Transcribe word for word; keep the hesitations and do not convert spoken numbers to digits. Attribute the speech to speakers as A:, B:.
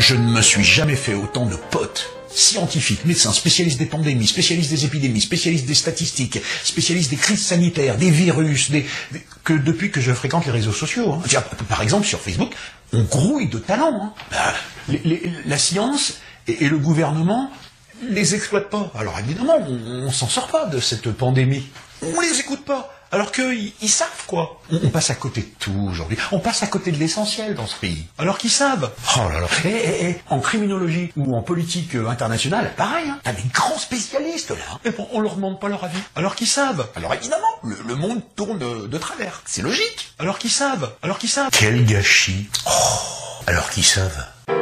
A: Je ne me suis jamais fait autant de potes. Scientifiques, médecins, spécialistes des pandémies, spécialistes des épidémies, spécialistes des statistiques, spécialistes des crises sanitaires, des virus, des, des, que depuis que je fréquente les réseaux sociaux. Hein. Tiens, par exemple, sur Facebook, on grouille de talents. Hein. Bah, les, les, la science et, et le gouvernement les exploitent pas. Alors évidemment, on, on s'en sort pas de cette pandémie. On les écoute pas. Alors qu'ils ils savent quoi. On, on passe à côté de tout aujourd'hui. On passe à côté de l'essentiel dans ce pays. Alors qu'ils savent. Oh là là. Et, et, et en criminologie ou en politique euh, internationale, pareil. Hein. T'as des grands spécialistes là. Et bon, on leur demande pas leur avis. Alors qu'ils savent. Alors évidemment, le, le monde tourne de, de travers. C'est logique. Alors qu'ils savent. Alors qu'ils savent. Quel gâchis. Oh. Alors qu'ils savent.